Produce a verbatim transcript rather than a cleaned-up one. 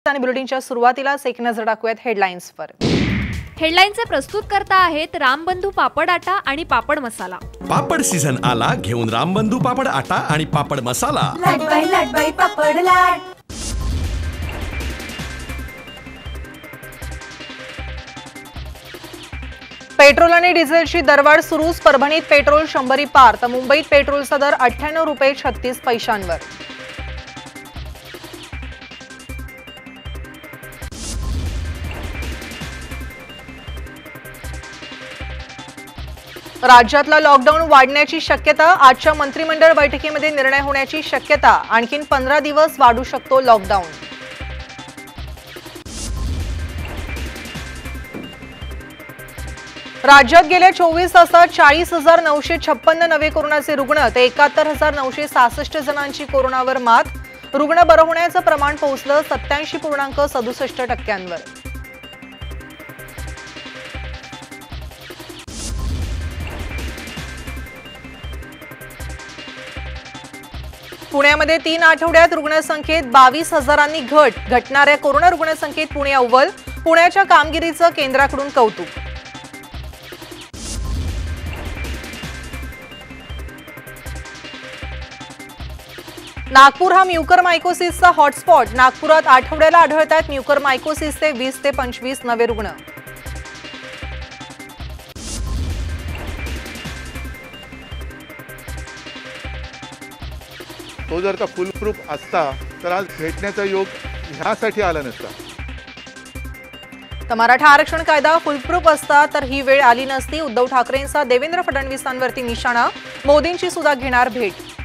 आणि बुलेटिनच्या सुरुवातीलाच एक नजर टाकूयात हेडलाईन्सवर। हेडलाईनचे प्रस्तुत करता आहेत रामबंधू पापड आटा आणि पापड मसाला। पापड सीझन आला, घेऊन रामबंधू पापड आटा आणि पापड मसाला। लाट बाई लाट बाई पापड लाट। पेट्रोल आणि डिझेलची दरवाढ सुरूच। परभणीत पेट्रोल शंभरी पार, तर मुंबईत पेट्रोलचा दर अठ्ठ्याण्णव रुपये छत्तीस पैशांवर। राज्यातला लॉकडाऊन वाढण्याची शक्यता। आजच्या मंत्रिमंडळ बैठकीमध्ये निर्णय होण्याची शक्यता। आणखीन पंधरा दिवस वाढू शकतो लॉकडाऊन। राज्यात गेल्या चोवीस तासात चाळीस हजार नऊशे छप्पन्न नवे कोरोनाचे रुग्ण, ते एकाहत्तर हजार नऊशे सहासष्ट जणांची कोरोनावर मात। रुग्ण बरं होण्याचं प्रमाण पोहोचलं सत्याऐंशी पूर्णांक सदुसष्ट टक्क्यांवर। पुण्यामध्ये तीन आठवड्यात रुग्णसंख्येत बावीस हजारांनी घट। घटणाऱ्या कोरोना रुग्णसंख्येत पुणे अव्वल। पुण्याच्या कामगिरीचं केंद्राकडून कौतुक। नागपूर हा म्युकरमायकोसिसचा हॉटस्पॉट। नागपुरात आठवड्याला आढळत आहेत म्युकरमायकोसिसचे वीस ते पंचवीस नवे रुग्ण। तो जर का फुल प्रूफ असता तर आज भेटण्याचा योग ह्यासाठी आला नसता। तर मराठा आरक्षण कायदा फुलप्रूफ असता तर ही वेळ आली नसती। उद्धव ठाकरेंचा देवेंद्र फडणवीसांवरती निशाणा। मोदींची सुद्धा घेणार भेट।